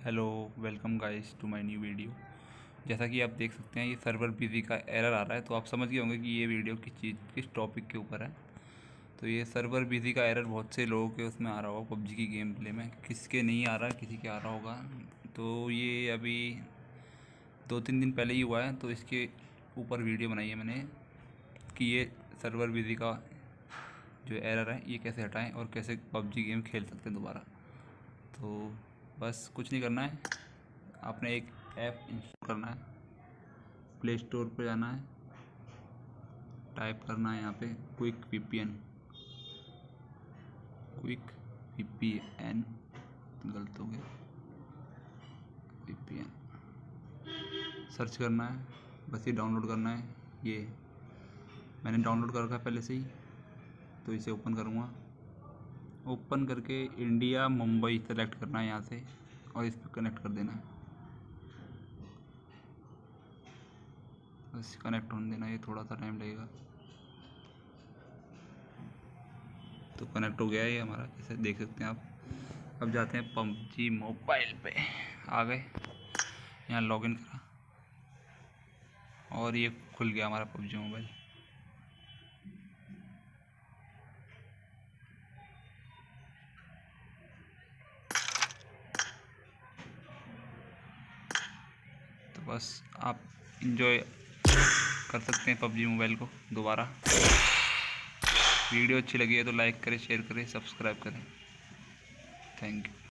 Hello, welcome guys to my new video. जैसा कि आप देख सकते हैं ये सर्वर बिजी का एरर आ रहा है, तो आप समझ गए होंगे कि ये वीडियो किस टॉपिक के ऊपर है। तो ये सर्वर बिजी का एरर बहुत से लोगों के उसमें आ रहा होगा, पबजी की गेम प्ले में किसके नहीं आ रहा, किसी के आ रहा होगा। तो ये अभी 2-3 दिन पहले ही हुआ है, तो इसके ऊपर वीडियो बनाई है मैंने कि ये सर्वर बिजी का जो एरर है ये कैसे हटाएं और कैसे पबजी गेम खेल सकते हैं दोबारा। तो बस कुछ नहीं करना है, आपने एक ऐप इंस्टॉल करना है, प्ले स्टोर पर जाना है, टाइप करना है यहाँ पे क्विक वीपीएन, गलत हो गया, वीपीएन सर्च करना है, बस ये डाउनलोड करना है। ये मैंने डाउनलोड कर रखा है पहले से ही, तो इसे ओपन करूँगा। ओपन करके इंडिया मुंबई सेलेक्ट करना है यहाँ से और इस पर कनेक्ट कर देना है। बस कनेक्ट होने देना, ये थोड़ा सा टाइम लगेगा। तो कनेक्ट हो गया है ये हमारा, जैसे देख सकते हैं आप। अब जाते हैं पबजी मोबाइल पे, आ गए, यहाँ लॉगिन करा और ये खुल गया हमारा पबजी मोबाइल। तो बस आप इंजॉय कर सकते हैं पबजी मोबाइल को दोबारा। वीडियो अच्छी लगी है तो लाइक करें, शेयर करें, सब्सक्राइब करें। Thank you.